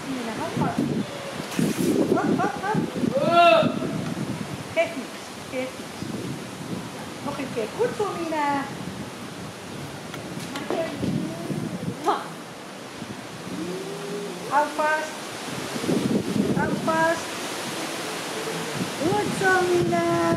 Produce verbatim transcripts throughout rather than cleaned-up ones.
Hier naar hop. Hop, hop, hop. Geeft niks, geeft niks. Nog een keer. Goed zo, Mina. Hou vast. Hou vast. Goed zo, Mina.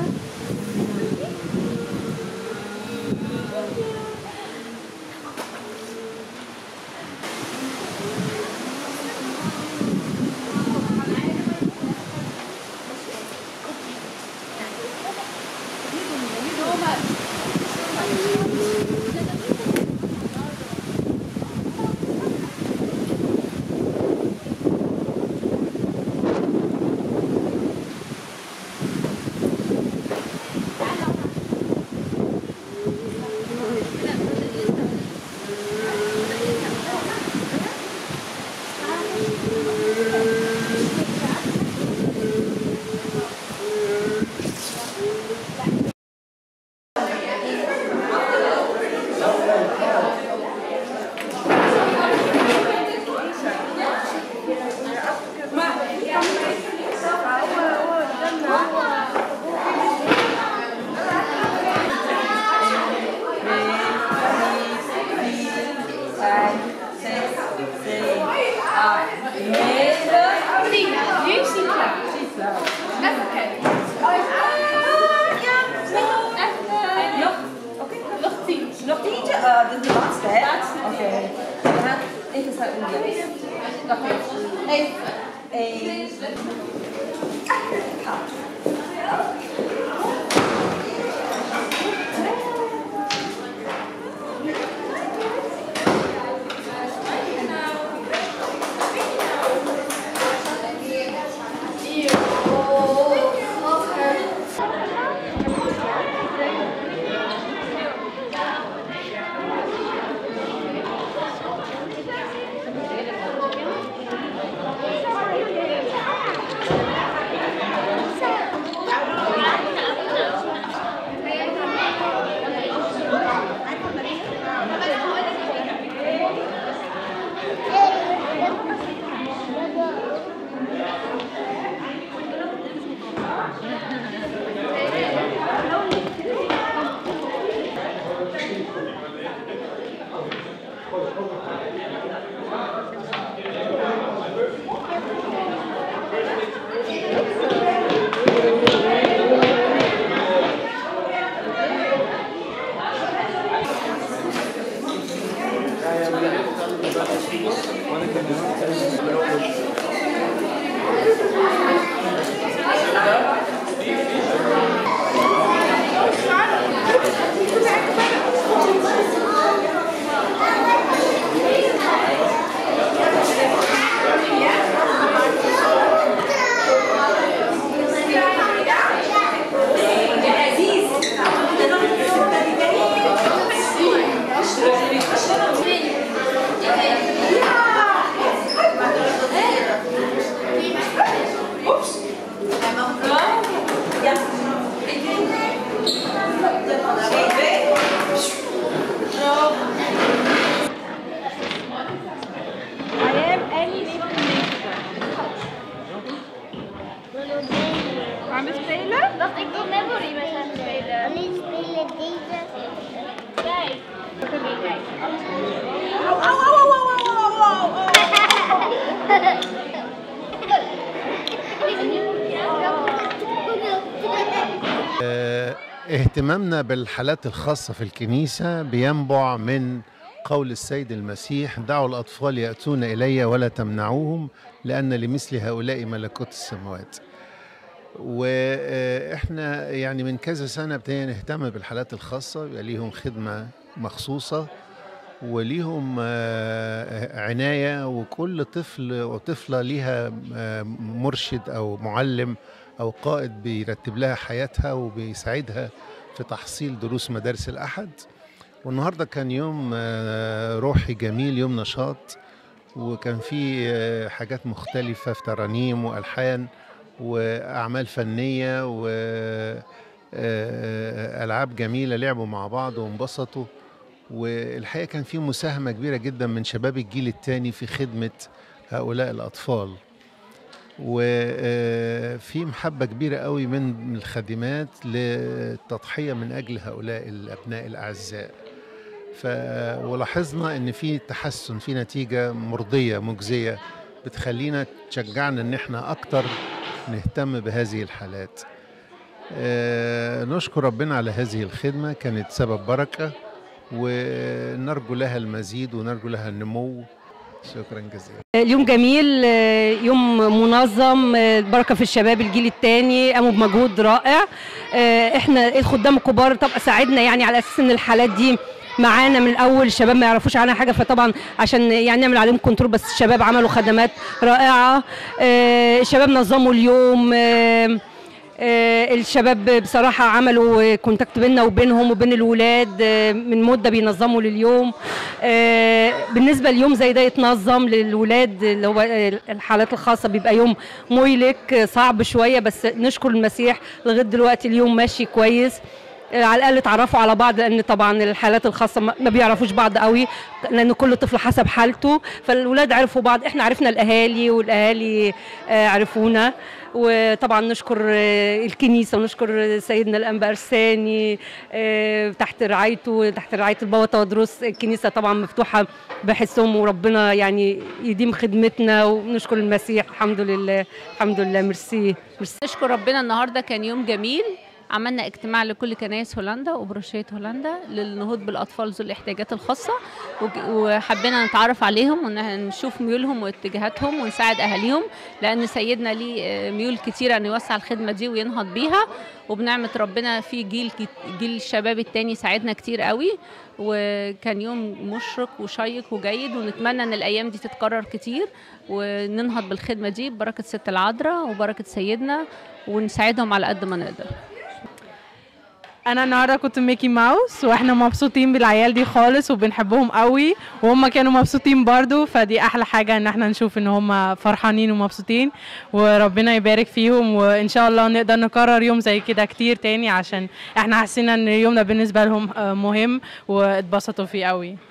Nog tientje? Uh, dit is de laatste, hè? Oké. Okay. We gaan even snel omgeven. Wacht even. Eén. Eén. Ga. Gaan we spelen? Wacht, ik wil Memory met hem spelen. Alleen spelen deze. Kijk. Kijk. Au, au, au, au, au, au, au. اهتمامنا بالحالات الخاصة في الكنيسة بينبع من قول السيد المسيح: دعوا الأطفال يأتون إلي ولا تمنعوهم لأن لمثل هؤلاء ملكوت السماوات. وإحنا يعني من كذا سنة ابتدينا نهتم بالحالات الخاصة، يبقى ليهم خدمة مخصوصة وليهم عناية، وكل طفل وطفلة ليها مرشد أو معلم أو قائد بيرتب لها حياتها وبيساعدها في تحصيل دروس مدارس الأحد. والنهاردة كان يوم روحي جميل، يوم نشاط، وكان فيه حاجات مختلفة في ترانيم وألحان وأعمال فنية وألعاب جميلة، لعبوا مع بعض وانبسطوا. والحقيقة كان فيه مساهمة كبيرة جدا من شباب الجيل الثاني في خدمة هؤلاء الأطفال. وفي محبة كبيرة قوي من الخادمات للتضحية من أجل هؤلاء الأبناء الأعزاء. ف... ولاحظنا ان في تحسن، في نتيجة مرضية مجزية بتخلينا تشجعنا ان احنا اكتر نهتم بهذه الحالات. آه نشكر ربنا على هذه الخدمة، كانت سبب بركة ونرجو لها المزيد ونرجو لها النمو. شكرا جزيلا. اليوم جميل، يوم منظم، بركه في الشباب الجيل الثاني قاموا بمجهود رائع. احنا الخدام الكبار طبعا ساعدنا يعني على اساس ان الحالات دي معانا من الاول، الشباب ما يعرفوش عنها حاجه، فطبعا عشان يعني نعمل عليهم كنترول، بس الشباب عملوا خدمات رائعه. الشباب نظموا اليوم، الشباب بصراحه عملوا كونتاكت بيننا وبينهم وبين الولاد من مده بينظموا لليوم. بالنسبه ليوم زي ده يتنظم للولاد اللي هو الحالات الخاصه بيبقى يوم مهلك صعب شويه، بس نشكر المسيح لغايه دلوقتي اليوم ماشي كويس. على الاقل اتعرفوا على بعض، لان طبعا الحالات الخاصه ما بيعرفوش بعض قوي، لان كل طفل حسب حالته، فالولاد عرفوا بعض، احنا عرفنا الاهالي والاهالي عرفونا. وطبعا نشكر الكنيسه ونشكر سيدنا الانبا ارساني تحت رعايته، تحت رعايه البابا تودروس. الكنيسه طبعا مفتوحه بحسهم، وربنا يعني يديم خدمتنا، ونشكر المسيح. الحمد لله الحمد لله. ميرسي ميرسي. نشكر ربنا. النهارده كان يوم جميل، عملنا اجتماع لكل كنائس هولندا وبروشية هولندا للنهوض بالأطفال ذوي الاحتياجات الخاصة، وحبينا نتعرف عليهم ونشوف ميولهم واتجاهاتهم ونساعد أهاليهم، لأن سيدنا ليه ميول كتيرة أن يوسع الخدمة دي وينهض بيها، وبنعمة ربنا في جيل جيل الشباب التاني ساعدنا كتير قوي. وكان يوم مشرق وشيق وجيد، ونتمنى أن الأيام دي تتكرر كتير وننهض بالخدمة دي ببركة ست العذراء وبركة سيدنا، ونساعدهم على قد ما نقدر. انا النهارده كنت ميكي ماوس، واحنا مبسوطين بالعيال دي خالص وبنحبهم قوي، وهم كانوا مبسوطين برضو، فدي احلى حاجه ان احنا نشوف ان هم فرحانين ومبسوطين، وربنا يبارك فيهم، وان شاء الله نقدر نكرر يوم زي كده كتير تاني، عشان احنا حسينا ان اليوم ده بالنسبه لهم مهم واتبسطوا فيه قوي.